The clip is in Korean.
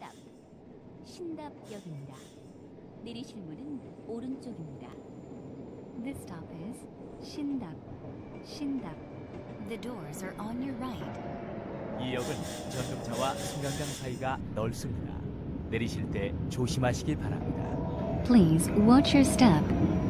신답, 신답역입니다. 내리실 문은 오른쪽입니다. This stop is Shindap. Shindap. The doors are on your right. 이 역은 전동차와 승강장 사이가 넓습니다. 내리실 때 조심하시기 바랍니다. Please watch your step